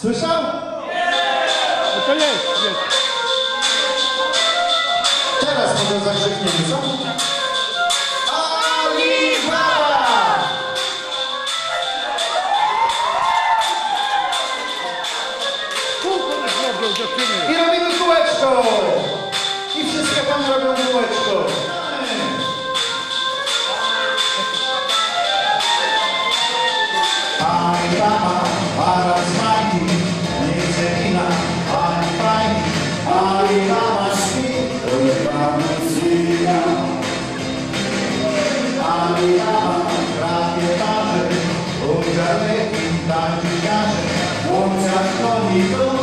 Słyszał? No to jest. Teraz może zakrzykniemy, co? Alibaba! I robimy kółeczko! I wszystkie panie robią kółeczko. Alibaba, Arab smajki, nie chce kina, Alibaba śpi, Alibaba zwiga. Alibaba, rapietarze, ogarneki, tańczyciarze, łączać koni,